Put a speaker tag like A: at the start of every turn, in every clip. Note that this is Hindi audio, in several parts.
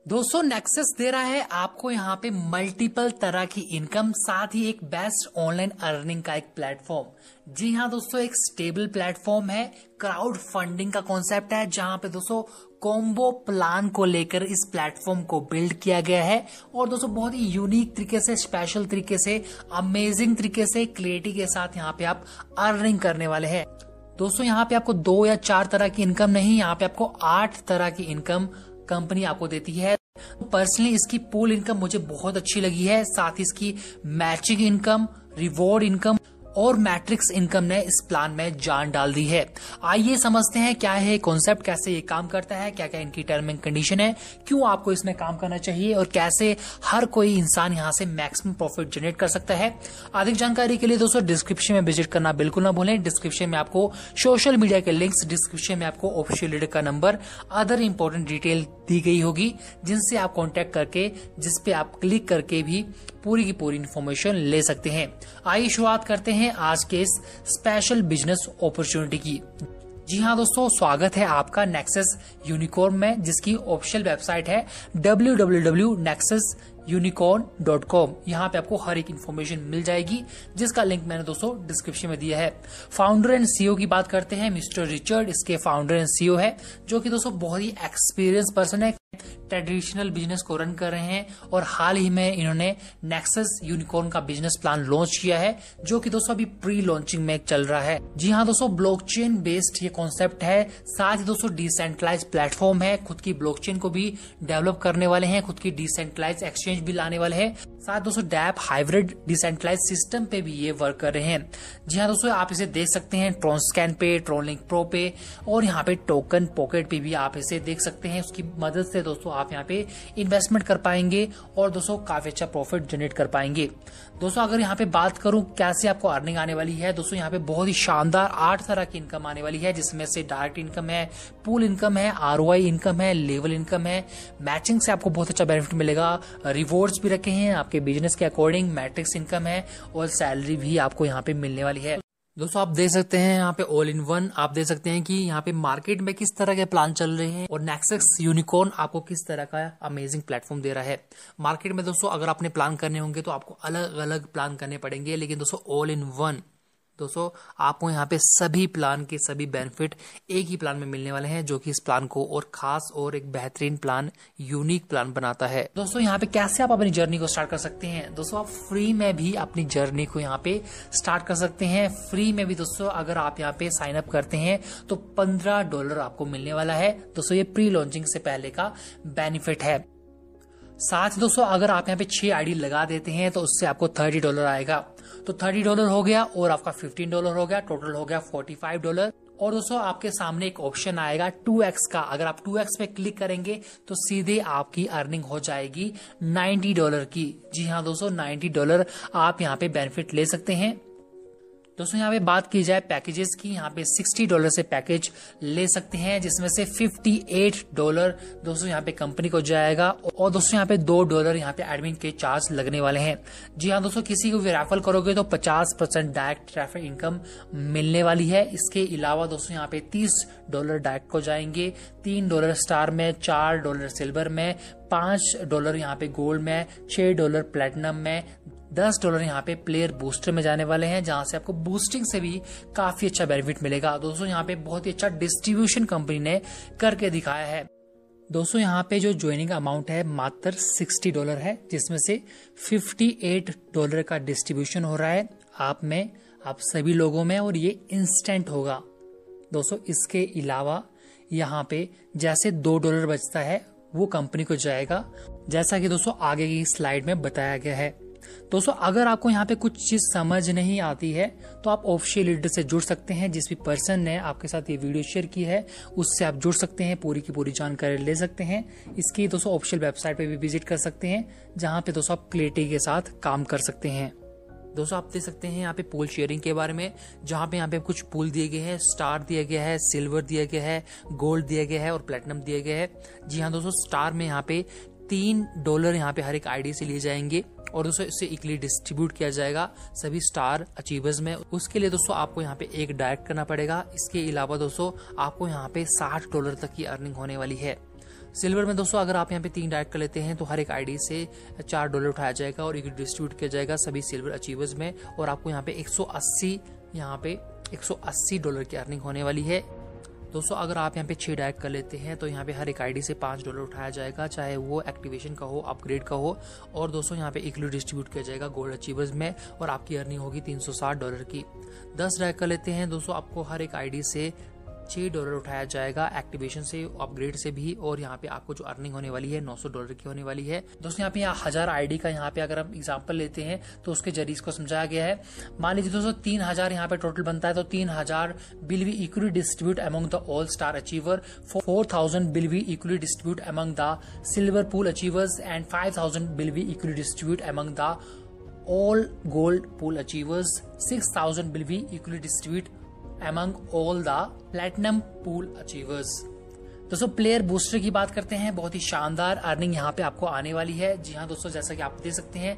A: दोस्तों नेक्सस दे रहा है आपको यहाँ पे मल्टीपल तरह की इनकम, साथ ही एक बेस्ट ऑनलाइन अर्निंग का एक प्लेटफॉर्म। जी हाँ दोस्तों, एक स्टेबल प्लेटफॉर्म है। क्राउड फंडिंग का कॉन्सेप्ट है, जहाँ पे दोस्तों कॉम्बो प्लान को लेकर इस प्लेटफॉर्म को बिल्ड किया गया है। और दोस्तों बहुत ही यूनिक तरीके से, स्पेशल तरीके से, अमेजिंग तरीके से, क्रिएटिव के साथ यहाँ पे आप अर्निंग करने वाले हैं। दोस्तों यहाँ पे आपको 2 या 4 तरह की इनकम नहीं, यहाँ पे आपको 8 तरह की इनकम कंपनी आपको देती है। पर्सनली इसकी पूल इनकम मुझे बहुत अच्छी लगी है, साथ ही इसकी मैचिंग इनकम, रिवॉर्ड इनकम और मैट्रिक्स इनकम ने इस प्लान में जान डाल दी है। आइए समझते हैं क्या है कॉन्सेप्ट, कैसे ये काम करता है, क्या क्या इनकी टर्म एंड कंडीशन है, क्यों आपको इसमें काम करना चाहिए और कैसे हर कोई इंसान यहाँ से मैक्सिमम प्रॉफिट जनरेट कर सकता है। अधिक जानकारी के लिए दोस्तों डिस्क्रिप्शन में विजिट करना बिल्कुल ना भूलें। डिस्क्रिप्शन में आपको सोशल मीडिया के लिंक्स, डिस्क्रिप्शन में आपको ऑफिशियल लीडर का नंबर, अदर इंपॉर्टेंट डिटेल दी गई होगी, जिनसे आप कॉन्टेक्ट करके, जिसपे आप क्लिक करके भी पूरी की पूरी इन्फॉर्मेशन ले सकते हैं। आइए शुरुआत करते हैं आज के इस स्पेशल बिजनेस अपॉर्चुनिटी की। जी हाँ दोस्तों, स्वागत है आपका नेक्सस यूनिकॉर्न में, जिसकी ऑफिशियल वेबसाइट है www.nexusunicorn.com। यहाँ पे आपको हर एक इन्फॉर्मेशन मिल जाएगी, जिसका लिंक मैंने दोस्तों डिस्क्रिप्शन में दिया है। फाउंडर एंड सीईओ की बात करते हैं, मिस्टर रिचर्ड इसके फाउंडर एंड सीईओ है, जो कि दोस्तों बहुत ही एक्सपीरियंस पर्सन है, ट्रेडिशनल बिजनेस को रन कर रहे हैं और हाल ही में इन्होंने नेक्सस यूनिकॉर्न का बिजनेस प्लान लॉन्च किया है, जो कि दोस्तों अभी प्री लॉन्चिंग में चल रहा है। जी हाँ दोस्तों, ब्लॉकचेन बेस्ड ये कॉन्सेप्ट है, साथ ही दोस्तों डिसेंट्रलाइज प्लेटफॉर्म है, खुद की ब्लॉकचेन को भी डेवलप करने वाले हैं, खुद की डिसेंट्रलाइज एक्सचेंज भी लाने वाले हैं, साथ दोस्तों डैप हाइब्रिड डिसेंट्रलाइज सिस्टम पे भी ये वर्क कर रहे हैं। जी हाँ दोस्तों, आप इसे देख सकते हैं ट्रॉनस्कैन पे, ट्रॉनलिंक प्रो पे और यहाँ पे टोकन पॉकेट पे भी आप इसे देख सकते हैं। उसकी मदद से दोस्तों आप यहाँ पे इन्वेस्टमेंट कर पाएंगे और दोस्तों काफी अच्छा प्रॉफिट जनरेट कर पाएंगे। दोस्तों अगर यहाँ पे बात करूं कैसे आपको अर्निंग आने वाली है, दोस्तों यहाँ पे बहुत ही शानदार 8 तरह की इनकम आने वाली है, जिसमें से डायरेक्ट इनकम है, पूल इनकम है, आरओआई इनकम है, लेवल इनकम है, मैचिंग से आपको बहुत अच्छा बेनिफिट मिलेगा, रिवॉर्ड्स भी रखे हैं आपके बिजनेस के अकॉर्डिंग, मैट्रिक्स इनकम है और सैलरी भी आपको यहाँ पे मिलने वाली है। दोस्तों आप देख सकते हैं यहाँ पे ऑल इन वन, आप देख सकते हैं कि यहाँ पे मार्केट में किस तरह के प्लान चल रहे हैं और नेक्सस यूनिकॉर्न आपको किस तरह का अमेजिंग प्लेटफॉर्म दे रहा है। मार्केट में दोस्तों अगर आपने प्लान करने होंगे तो आपको अलग अलग प्लान करने पड़ेंगे, लेकिन दोस्तों ऑल इन वन दोस्तों आपको यहाँ पे सभी प्लान के सभी बेनिफिट एक ही प्लान में मिलने वाले हैं, जो कि इस प्लान को और खास और एक बेहतरीन प्लान, यूनिक प्लान बनाता है। दोस्तों यहाँ पे कैसे आप अपनी जर्नी को स्टार्ट कर सकते हैं, दोस्तों आप फ्री में भी अपनी जर्नी को यहाँ पे स्टार्ट कर सकते हैं। फ्री में भी दोस्तों अगर आप यहाँ पे साइन अप करते हैं तो $15 आपको मिलने वाला है। दोस्तों ये प्री लॉन्चिंग से पहले का बेनिफिट है। साथ ही दोस्तों अगर आप यहाँ पे 6 आईडी लगा देते हैं तो उससे आपको $30 आएगा, तो $30 हो गया और आपका $15 हो गया, टोटल हो गया $45। और दोस्तों आपके सामने एक ऑप्शन आएगा 2x का, अगर आप 2x पे क्लिक करेंगे तो सीधे आपकी अर्निंग हो जाएगी $90 की। जी हाँ दोस्तों, $90 आप यहाँ पे बेनिफिट ले सकते हैं। दोस्तों यहाँ पे बात की जाए पैकेजेस की, यहाँ पे $60 से पैकेज ले सकते हैं, जिसमें से $58 दोस्तों यहाँ पे कंपनी को जाएगा और दोस्तों यहाँ पे $2 यहाँ पे एडमिन के चार्ज लगने वाले हैं। जी हाँ दोस्तों, किसी को भी रेफर करोगे तो 50% डायरेक्ट ट्रैफिक इनकम मिलने वाली है। इसके अलावा दोस्तों यहाँ पे $30 डायरेक्ट को जाएंगे, $3 स्टार में, $4 सिल्वर में, $5 यहाँ पे गोल्ड में, $6 प्लेटिनम में, $10 यहाँ पे प्लेयर बूस्टर में जाने वाले हैं, जहां से आपको बूस्टिंग से भी काफी अच्छा बेनिफिट मिलेगा। दोस्तों यहाँ पे बहुत ही अच्छा डिस्ट्रीब्यूशन कंपनी ने करके दिखाया है। दोस्तों यहाँ पे जो ज्वाइनिंग अमाउंट है मात्र $60 है, जिसमें से $58 का डिस्ट्रीब्यूशन हो रहा है आप में, आप सभी लोगों में, और ये इंस्टेंट होगा। दोस्तों इसके अलावा यहाँ पे जैसे $2 बचता है वो कंपनी को जाएगा, जैसा कि दोस्तों आगे की स्लाइड में बताया गया है। दोस्तों अगर आपको यहाँ पे कुछ चीज समझ नहीं आती है तो आप ऑफिशियल लीडर से जुड़ सकते हैं, जिस भी पर्सन ने आपके साथ ये वीडियो शेयर की है उससे आप जुड़ सकते हैं, पूरी की पूरी जानकारी ले सकते हैं। इसकी दोस्तों ऑफिशियल वेबसाइट पे भी विजिट कर सकते हैं, जहाँ पे दोस्तों आप क्लैरिटी के साथ काम कर सकते हैं। दोस्तों आप देख सकते हैं यहाँ पे पूल शेयरिंग के बारे में, जहाँ पे यहाँ पे कुछ पूल दिए गए हैं, स्टार दिया गया है, सिल्वर दिया गया है, गोल्ड दिया गया है और प्लेटिनम दिया गया है। जी हाँ दोस्तों, स्टार में यहाँ पे $3 यहाँ पे हर एक आईडी से लिए जाएंगे और दोस्तों इससे इक्वली डिस्ट्रीब्यूट किया जाएगा सभी स्टार अचीवर्स में। उसके लिए दोस्तों आपको यहाँ पे एक डायरेक्ट करना पड़ेगा। इसके अलावा दोस्तों आपको यहाँ पे $60 तक की अर्निंग होने वाली है। सिल्वर में दोस्तों अगर आप यहाँ पे 3 डायरेक्ट कर लेते हैं तो हर एक आईडी से $4 उठाया जाएगा और डिस्ट्रीब्यूट किया जाएगा सभी सिल्वर अचीवर्स में, और आपको यहाँ पे $180 की अर्निंग होने वाली है। दोस्तों अगर आप यहाँ पे 6 डायरेक्ट कर लेते हैं तो यहाँ पे हर एक आईडी से $5 उठाया जाएगा, चाहे वो एक्टिवेशन का हो, अपग्रेड का हो, और दोस्तों यहाँ पे इक्वली डिस्ट्रीब्यूट किया जाएगा गोल्ड अचीवर्स में, और आपकी अर्निंग होगी $360 की। 10 डायरेक्ट कर लेते हैं दोस्तों, आपको हर एक आईडी से $6 उठाया जाएगा एक्टिवेशन से, अपग्रेड से भी, और यहाँ पे आपको जो अर्निंग होने वाली है $900 की होने वाली है। दोस्तों यहाँ पे 1000 आईडी का यहाँ पे अगर हम एग्जांपल लेते हैं तो उसके जरिए इसको समझाया गया है। मान लीजिए दोस्तों 3000 यहाँ पे टोटल बनता है, तो 3000 will be equally distribute among the all star achiever, 4000 will be equally distribute among the silver pool achievers, and 5000 will be equally distribute among the all gold pool achievers, 6000 will be equally distributed among all the platinum pool achievers। दोस्तों प्लेयर बूस्टर की बात करते हैं, बहुत ही शानदार अर्निंग यहाँ पे आपको आने वाली है। जी हाँ दोस्तों, जैसा कि आप देख सकते हैं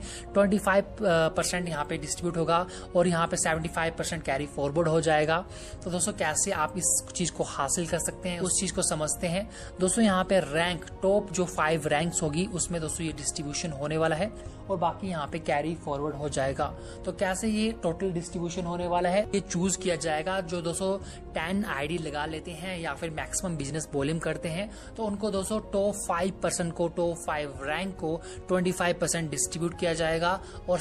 A: 25% यहाँ पे डिस्ट्रीब्यूट होगा और यहाँ पे 75% कैरी फॉरवर्ड हो जाएगा। तो दोस्तों कैसे आप इस चीज को हासिल कर सकते हैं उस चीज को समझते हैं। दोस्तों यहाँ पे रैंक टॉप जो 5 रैंक्स होगी उसमें दोस्तों ये डिस्ट्रीब्यूशन होने वाला है, और बाकी यहाँ पे कैरी फॉरवर्ड हो जाएगा। तो कैसे ये टोटल डिस्ट्रीब्यूशन होने वाला है, ये चूज किया जाएगा जो दोस्तों 10 आईडी लगा लेते हैं या फिर मैक्सिमम बिजनेस वॉल्यूम करते हैं, तो उनको दोस्तों टॉप 5% को, टॉप 5 रैंक को 25% डिस्ट्रीब्यूट किया जाएगा और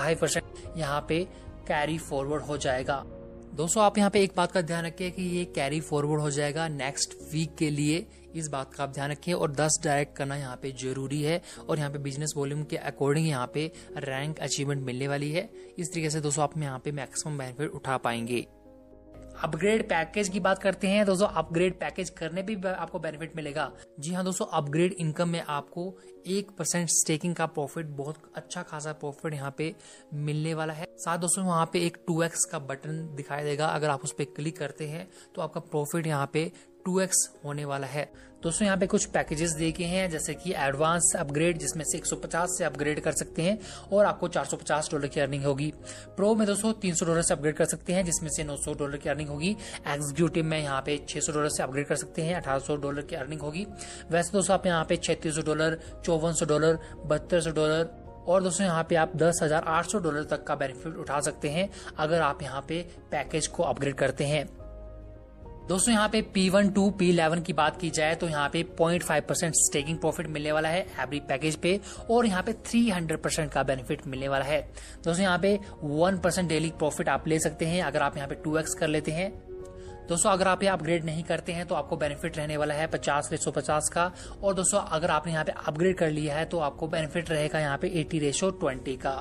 A: 75% यहाँ पे कैरी फॉरवर्ड हो जाएगा। दोस्तों आप यहाँ पे एक बात का ध्यान रखिए कि ये कैरी फॉरवर्ड हो जाएगा नेक्स्ट वीक के लिए, इस बात का आप ध्यान रखिए। और 10 डायरेक्ट करना यहाँ पे जरूरी है, और यहाँ पे बिजनेस वॉल्यूम के अकॉर्डिंग यहाँ पे रैंक अचीवमेंट मिलने वाली है। इस तरीके से दोस्तों आप यहाँ पे मैक्सिमम बेनिफिट उठा पाएंगे। अपग्रेड पैकेज की बात करते हैं दोस्तों, अपग्रेड पैकेज करने भी आपको बेनिफिट मिलेगा। जी हाँ दोस्तों, अपग्रेड इनकम में आपको 1% स्टेकिंग का प्रॉफिट, बहुत अच्छा खासा प्रॉफिट यहाँ पे मिलने वाला है। साथ दोस्तों वहाँ पे एक 2x का बटन दिखाई देगा, अगर आप उस पर क्लिक करते हैं तो आपका प्रॉफिट यहाँ पे 2x होने वाला है। दोस्तों यहाँ पे कुछ पैकेजेस देखे हैं, जैसे कि एडवांस अपग्रेड जिसमें से 150 से अपग्रेड कर सकते हैं और आपको $450 की अर्निंग होगी। प्रो में दोस्तों $300 से अपग्रेड कर सकते हैं जिसमें से $900 की अर्निंग होगी। एग्जीक्यूटिव में यहाँ पे $600 से अपग्रेड कर सकते हैं, $1800 की अर्निंग होगी। वैसे दोस्तों आप यहाँ पे $3600, $5400, $3200 और दोस्तों यहाँ पे आप $10,800 तक का बेनिफिट उठा सकते हैं अगर आप यहाँ पे पैकेज को अपग्रेड करते हैं। दोस्तों यहाँ पे P1 to P11 की बात की जाए तो यहाँ पे 0.5% स्टेकिंग प्रॉफिट मिलने वाला है एवरी पैकेज पे, और यहाँ पे 300% का बेनिफिट मिलने वाला है। दोस्तों यहाँ पे 1% डेली प्रॉफिट आप ले सकते हैं अगर आप यहाँ पे 2x कर लेते हैं। दोस्तों अगर आप यहाँ अपग्रेड नहीं करते हैं तो आपको बेनिफिट रहने वाला है 50/150 का, और दोस्तों अगर आपने यहाँ पे अपग्रेड कर लिया है तो आपको बेनिफिट रहेगा यहाँ पे 80/20 का।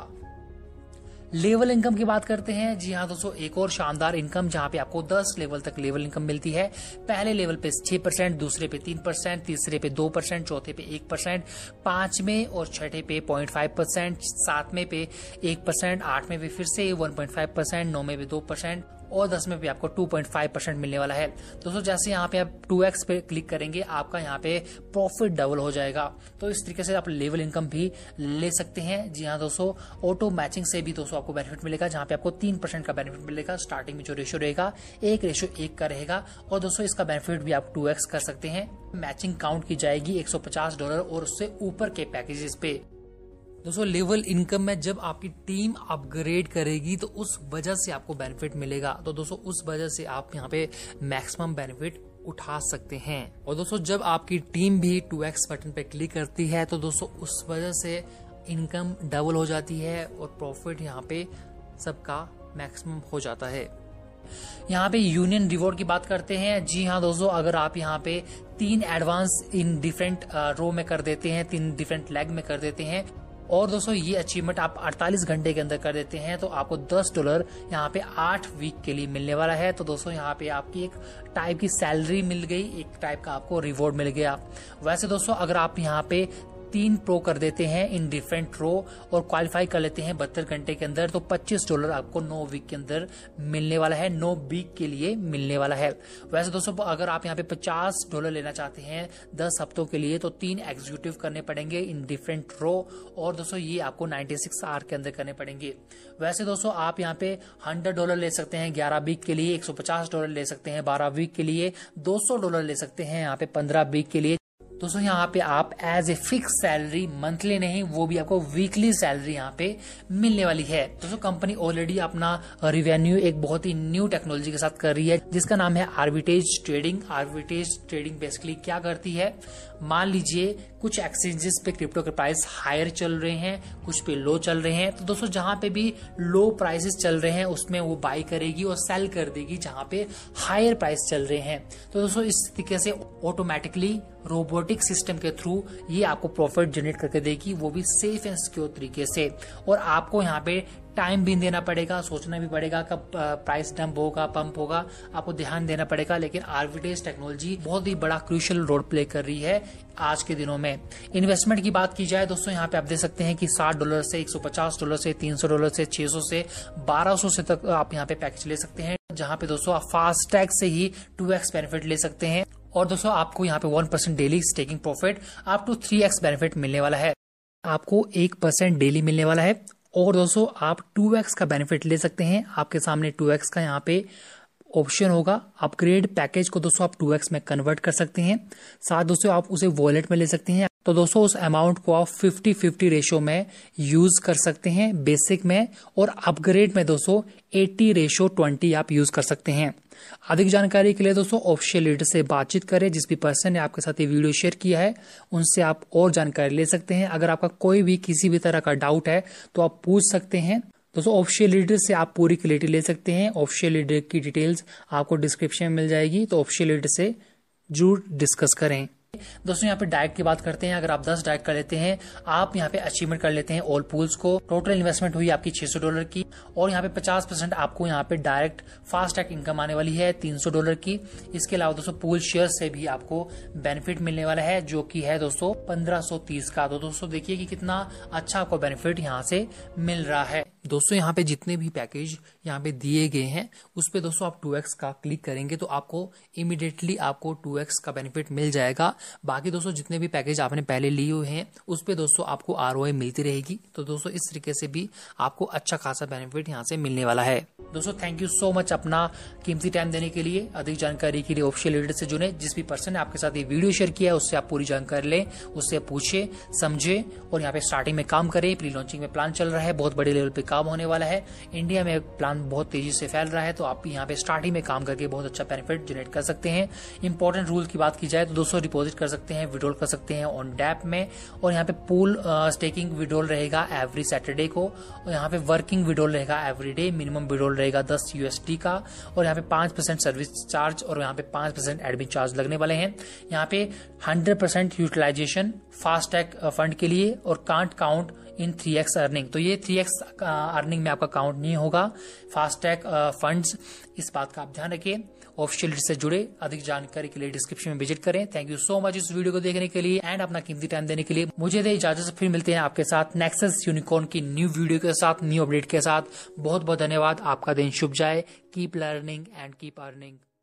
A: लेवल इनकम की बात करते हैं। जी हाँ दोस्तों, एक और शानदार इनकम जहाँ पे आपको 10 लेवल तक लेवल इनकम मिलती है। पहले लेवल पे 6%, दूसरे पे 3%, तीसरे पे 2%, चौथे पे 1%, पांचवें और छठे पे 0.5%, सातवें पे 1%, आठवें पे फिर से 1.5%, नौवें पे 2% और 10वें पे आपको 2.5% मिलने वाला है। दोस्तों जैसे यहाँ पे आप 2x पे क्लिक करेंगे आपका यहाँ पे प्रॉफिट डबल हो जाएगा। तो इस तरीके से आप लेवल इनकम भी ले सकते हैं। जी हाँ दोस्तों, ऑटो मैचिंग से भी दोस्तों आपको बेनिफिट मिलेगा, जहाँ पे आपको 3% का बेनिफिट मिलेगा। स्टार्टिंग में जो रेशियो रहेगा 1:1 का रहेगा, और दोस्तों इसका बेनिफिट भी आप 2x कर सकते हैं। मैचिंग काउंट की जाएगी $150 और उससे ऊपर के पैकेजेस पे। दोस्तों लेवल इनकम में जब आपकी टीम अपग्रेड करेगी तो उस वजह से आपको बेनिफिट मिलेगा। तो दोस्तों उस वजह से आप यहाँ पे मैक्सिमम बेनिफिट उठा सकते हैं। और दोस्तों जब आपकी टीम भी 2x बटन पे क्लिक करती है तो दोस्तों उस वजह से इनकम डबल हो जाती है और प्रॉफिट यहाँ पे सबका मैक्सिमम हो जाता है। यहाँ पे यूनियन रिवॉर्ड की बात करते हैं। जी हाँ दोस्तों, अगर आप यहाँ पे 3 एडवांस इन डिफरेंट रो में कर देते हैं, 3 डिफरेंट लेग में कर देते हैं, और दोस्तों ये अचीवमेंट आप 48 घंटे के अंदर कर देते हैं तो आपको $10 यहाँ पे 8 वीक के लिए मिलने वाला है। तो दोस्तों यहाँ पे आपकी एक टाइप की सैलरी मिल गई, एक टाइप का आपको रिवॉर्ड मिल गया। वैसे दोस्तों अगर आप यहाँ पे 3 प्रो कर देते हैं इन डिफरेंट रो और क्वालिफाई कर लेते हैं 72 घंटे के अंदर तो $25 आपको 9 वीक के अंदर मिलने वाला है, 9 वीक के लिए मिलने वाला है। वैसे दोस्तों अगर आप यहाँ पे $50 लेना चाहते हैं 10 हफ्तों के लिए तो 3 एग्जीक्यूटिव करने पड़ेंगे इन डिफरेंट रो, और दोस्तों ये आपको 96 आवर के अंदर करने पड़ेंगे। वैसे दोस्तों आप यहाँ पे $100 ले सकते हैं 11 वीक के लिए, $150 ले सकते हैं 12 वीक के लिए, $200 ले सकते हैं यहाँ पे 15 वीक के लिए, दोस्तों यहाँ पे आप as a fix salary monthly नहीं, वो भी आपको वीकली सैलरी यहाँ पे मिलने वाली है। दोस्तों कंपनी ऑलरेडी अपना रिवेन्यू एक बहुत ही न्यू टेक्नोलॉजी के साथ कर रही है जिसका नाम है arbitrage trading. Arbitrage trading basically क्या करती है, मान लीजिए कुछ एक्सचेंजेस पे क्रिप्टो के प्राइस हायर चल रहे हैं, कुछ पे लो चल रहे हैं, तो दोस्तों जहां पे भी लो प्राइसेस चल रहे हैं उसमें वो बाई करेगी और सेल कर देगी जहां पे हायर प्राइस चल रहे हैं। तो दोस्तों इस तरीके से ऑटोमेटिकली रोबोटिक सिस्टम के थ्रू ये आपको प्रॉफिट जनरेट करके देगी, वो भी सेफ एंड सिक्योर तरीके से। और आपको यहाँ पे टाइम भी देना पड़ेगा, सोचना भी पड़ेगा कब प्राइस डंप होगा, पंप होगा, आपको ध्यान देना पड़ेगा। लेकिन आर्बिट्रेज टेक्नोलॉजी बहुत ही बड़ा क्रूशियल रोल प्ले कर रही है आज के दिनों में। इन्वेस्टमेंट की बात की जाए दोस्तों, यहाँ पे आप देख सकते हैं कि $60 से $150 से $300 से 600 से 1200 से तक आप यहाँ पे पैकेज ले सकते हैं, जहाँ पे दोस्तों आप फास्ट टैग से ही 2x बेनिफिट ले सकते हैं। और दोस्तों आपको यहाँ पे 1% daily staking profit up to 3x benefit मिलने वाला है, आपको 1% डेली मिलने वाला है। और दोस्तों आप 2x का बेनिफिट ले सकते हैं, आपके सामने 2x का यहाँ पे ऑप्शन होगा। अपग्रेड पैकेज को दोस्तों आप 2x में कन्वर्ट कर सकते हैं, साथ दोस्तों आप उसे वॉलेट में ले सकते हैं। तो दोस्तों उस अमाउंट को आप 50-50 रेशो में यूज कर सकते हैं बेसिक में, और अपग्रेड में दोस्तों 80:20 आप यूज कर सकते हैं। अधिक जानकारी के लिए दोस्तों ऑफिशियल लीडर से बातचीत करें, जिस भी पर्सन ने आपके साथ ये वीडियो शेयर किया है उनसे आप और जानकारी ले सकते हैं। अगर आपका कोई भी किसी भी तरह का डाउट है तो आप पूछ सकते हैं। दोस्तों ऑफिशियल लीडर से आप पूरी क्लैरिटी ले सकते हैं। ऑफिशियल लीडर की डिटेल्स आपको डिस्क्रिप्शन में मिल जाएगी, तो ऑफिशियल लीडर से जरूर डिस्कस करें। दोस्तों यहाँ पे डायरेक्ट की बात करते हैं, अगर आप 10 डायरेक्ट कर लेते हैं, आप यहाँ पे अचीवमेंट कर लेते हैं ऑल पूल्स को, टोटल इन्वेस्टमेंट हुई आपकी $600 की, और यहाँ पे 50% आपको यहाँ पे डायरेक्ट फास्ट ट्रैक इनकम आने वाली है $300 की। इसके अलावा दोस्तों पूल शेयर से भी आपको बेनिफिट मिलने वाला है, जो की है दोस्तों 1530 का। तो दोस्तों देखिए कि कितना अच्छा आपको बेनिफिट यहाँ से मिल रहा है। दोस्तों यहाँ पे जितने भी पैकेज यहाँ पे दिए गए हैं उस पे दोस्तों आप 2x का क्लिक करेंगे तो आपको इमीडिएटली आपको 2x का बेनिफिट मिल जाएगा। बाकी दोस्तों जितने भी पैकेज आपने पहले लिए हुए हैं उस पे दोस्तों आपको ROI मिलती रहेगी। तो दोस्तों इस तरीके से भी आपको अच्छा खासा बेनिफिट यहाँ से मिलने वाला है। दोस्तों थैंक यू सो मच अपना कीमती टाइम देने के लिए। अधिक जानकारी के लिए ऑफिशियल लीडर से जुड़े, जिस भी पर्सन ने आपके साथ ये वीडियो शेयर किया है उससे आप पूरी जानकारी लें, उससे पूछे समझे और यहाँ पे स्टार्टिंग में काम करें। प्री लॉन्चिंग में प्लान चल रहा है, बहुत बड़े लेवल पे काम होने वाला है। इंडिया में प्लान बहुत तेजी से फैल रहा है, तो आप यहाँ पे स्टार्टिंग में काम करके बहुत अच्छा बेनिफिट जनरेट कर सकते हैं। इंपॉर्टेंट रूल की बात की जाए तो दोस्तों डिपॉजिट कर सकते हैं, विड्रॉल कर सकते हैं ऑन डैप में, और यहाँ पे पूल स्टेकिंग विड्रॉल रहेगा एवरी सैटरडे को, और यहाँ पे वर्किंग विड्रॉल रहेगा एवरी डे। मिनिमम विड्रॉल रहेगा $10 का, और यहाँ पे 5% सर्विस चार्ज और यहाँ पे 5% एडमिन चार्ज लगने वाले हैं। यहाँ पे 100% यूटिलाइजेशन फास्ट टैग फंड के लिए, और can't count in 3x earning. तो ये 3x अर्निंग में आपका काउंट नहीं होगा फास्ट टैग फंड्स, इस बात का आप ध्यान रखिए। ऑफिशियल से जुड़े, अधिक जानकारी के लिए डिस्क्रिप्शन में विजिट करें। थैंक यू सो मच इस वीडियो को देखने के लिए एंड अपना कीमती टाइम देने के लिए। मुझे दे इजाजत, फिर मिलते हैं आपके साथ नेक्सस यूनिकॉर्न की न्यू वीडियो के साथ, न्यू अपडेट के साथ। बहुत बहुत धन्यवाद, आपका दिन शुभ जाए। Keep learning and keep earning.